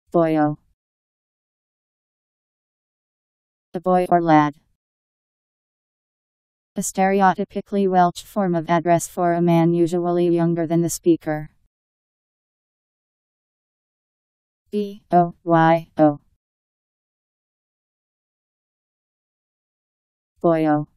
Boyo. A boy or lad. A stereotypically Welsh form of address for a man usually younger than the speaker. B-O-Y-O. Boyo.